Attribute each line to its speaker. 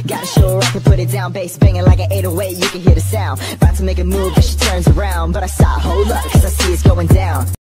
Speaker 1: Gotta show her I can put it down. Bass banging like an 808, you can hear the sound. About to make a move, but she turns around. But I stop, hold up, cause I see it's going down.